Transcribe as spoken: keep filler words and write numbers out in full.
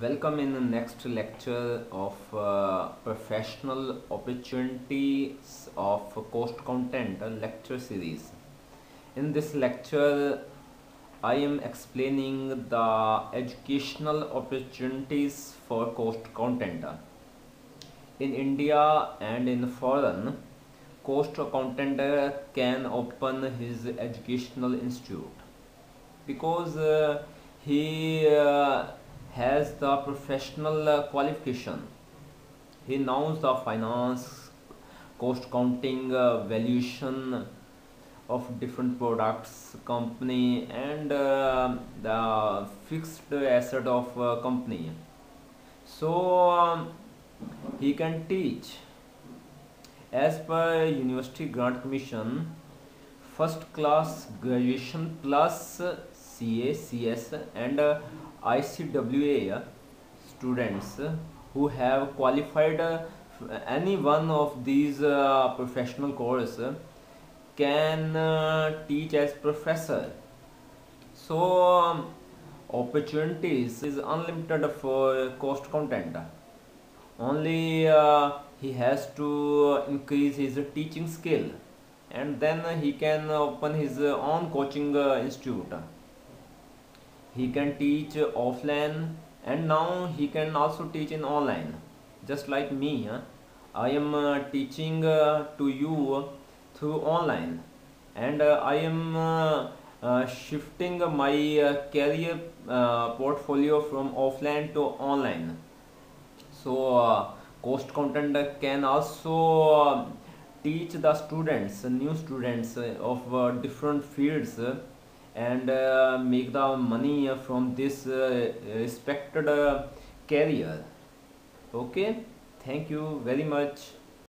Welcome in the next lecture of uh, professional opportunities of cost content, a lecture series. In this lecture, I am explaining the educational opportunities for cost content. In India and in foreign, cost accountant uh, can open his educational institute because uh, he uh, has the professional uh, qualification. He knows the finance, cost counting, uh, valuation of different products, company, and uh, the fixed asset of uh, company. So um, he can teach as per University Grant Commission first class graduation plus C A, C S and uh, I C W A students who have qualified uh, any one of these uh, professional course can uh, teach as professor. So um, opportunities is unlimited for cost content. Only uh, he has to increase his teaching skill, and then he can open his own coaching uh, institute. He can teach offline, and now he can also teach in online, just like me. huh? I am uh, teaching uh, to you through online, and uh, I am uh, uh, shifting my uh, career uh, portfolio from offline to online. So uh, cost content can also uh, teach the students, new students uh, of uh, different fields, uh, and uh, make the money uh, from this uh, respected uh, career. Okay, thank you very much.